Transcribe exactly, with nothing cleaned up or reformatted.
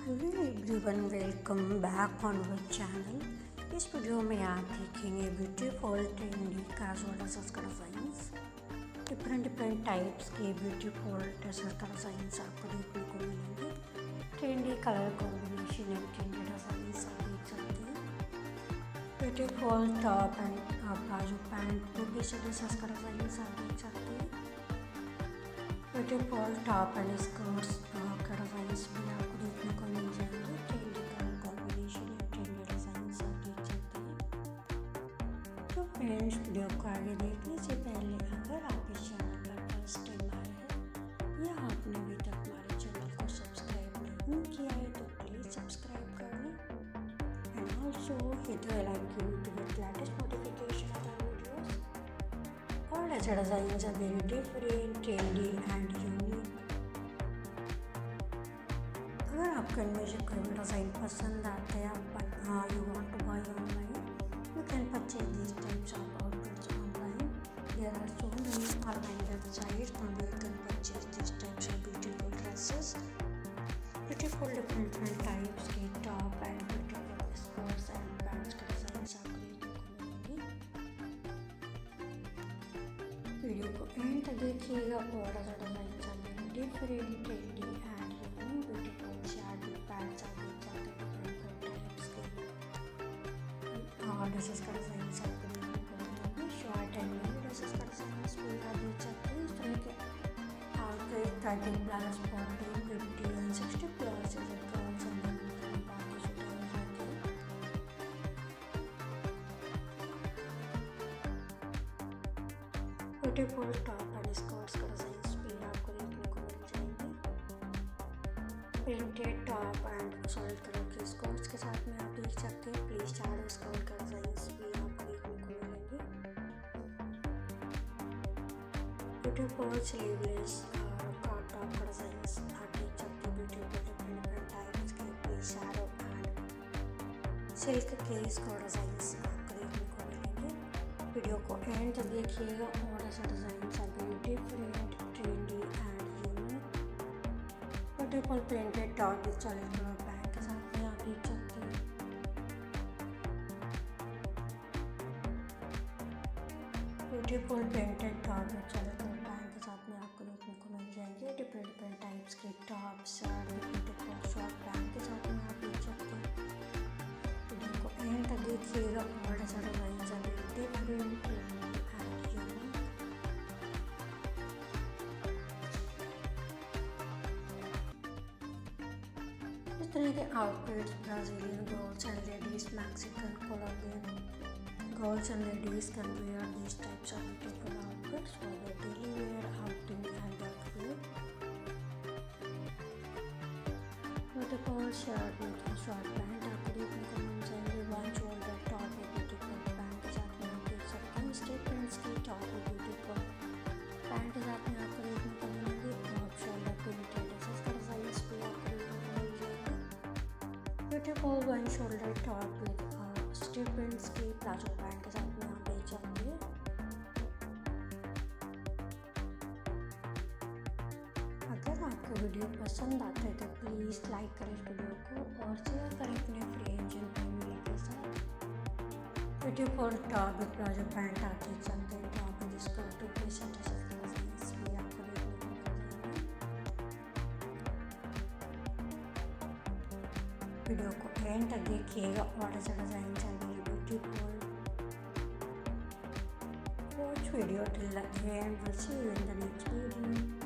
Hello everyone, welcome back on our channel. इस video में आप देखेंगे ब्यूटीफुल ट्रेंडी कैजुअल ड्रेसेस का डिज़ाइंस। डिफरेंट डिफरेंट टाइप्स के ब्यूटीफुल ड्रेसेस का डिज़ाइंस आपको देखने को मिलेंगे। Trendy colour combination and trendy designs आप देख सकते हैं। Beautiful top and palazzo pant two piece dresses का डिज़ाइंस आप देख सकते हैं। ब्यूटीफुल टॉप एंड स्कर्ट्स का डिज़ाइंस भी आपको देखने को मिल जाएंगे। ट्रेंडी कलर कॉम्बिनेशन या ट्रेंडी डिज़ाइंस आप देख सकते हैं। तो फ्रेंड्स, वीडियो को आगे देखने से पहले अगर आप इस चैनल पर फर्स्ट टाइम आए हैं या आपने अभी तक हमारे चैनल को सब्सक्राइब नहीं किया है तो प्लीज़ सब्सक्राइब कर लें and also hit the bell icon to get latest notification of our videos. और ऐसे designs are very different, trendy and unique. अगर आपको इनमें से कोई भी डिज़ाइन पसंद आते हैं, आप you want to buy online, you can purchase this types of outfits online. There are so many online websites from where you can purchase this types of beautiful dresses. Beautiful different different types के top and beautiful skirts and pants के designs आपको देखने को मिलेंगे। Video को and तक देखिएगा और ऐसा designs are different, trendy and unique. Beautiful shirt pants आप देख सकते हैं। डिफरेंट टाइप्स के और ड्रेसेस का डिज़ाइंस आपको देखने को मिलेंगे। शॉर्ट एंड मिनी ड्रेसेस का डिज़ाइंस भी आप देख सकते हैं। इस तरह के आपके thirty plus forty fifty and sixty plus girls and बाकी सूट हो जाते हैं। ब्यूटीफुल टॉप एंड स्कर्ट्स का डिज़ाइंस भी आपको देखने को मिल जाएंगे। Printed top and solid colour के स्कर्ट्स के साथ में आप देख सकते हैं। प्लीज चार्ट स्कर्ट का डिज़ाइंस भी आपको देखने को मिलेंगे। ब्यूटीफुल स्लीवलेस क्रॉप टॉप का डिज़ाइंस आप देख सकते हैं। ब्यूटीफुल डिफरेंट डिफरेंट टाइप्स के प्लीज शैडो एंड सिल्क के स्कर्ट डिज़ाइंस आपको देखने को मिलेंगे। वीडियो को एंड तक देखिएगा और ऐसा designs are different, trendy and unique. Beautiful printed top with solid colour pant के साथ में आप देख सकते हैं। Beautiful printed top with solid colour pant के साथ में आपको देखने को मिल जाएंगे। डिफरेंट डिफरेंट टाइप्स के top shirt beautiful short pant के साथ में आप देख सकते हैं। वीडियो को एंड तक देखिएगा और ऐसा designs are different, trendy and unique. इस तरह के outfits Brazilian girls and ladies, Mexican, Colombian girls and ladies can wear these types of beautiful outfits for their daily wear, outing and outfit. Beautiful shirt with short pant आपको देखने को मिल जाएंगे। One shoulder top with beautiful pant के साथ में आप देख सकते हैं। स्टेटमेंट्स की टॉप with beautiful पैंट के साथ में आपको देखने को मिलेंगे। टॉप शोल्डर प्रिंटेड ड्रेसेस का डिज़ाइंस भी आपको देखने को मिल जाएंगे। Beautiful one shoulder top with statements की प्लाजो पैंट के साथ में आप देख सकते हैं। अगर आपको वीडियो पसंद आता है तो प्लीज़ लाइक करें इस वीडियो को और शेयर करें अपने फ्रेंड्स एंड फैमिली के साथ। Beautiful top with palazzo pants आप देख सकते हैं। Top with skirt two piece dresses का डिज़ाइंस भी आपको देखने को मिल जाएंगे। वीडियो को एंड तक देखिएगा और ऐसा डिज़ाइन चाहिए beautiful. Watch video till the end. We'll see you in the next video.